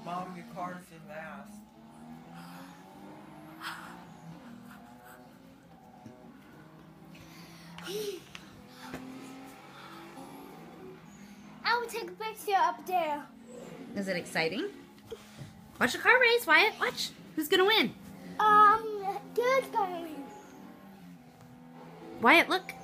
Mom, your car's in last. I will take a picture up there. Is it exciting? Watch the car race, Wyatt. Watch. Who's gonna win? Good going. Wyatt, look.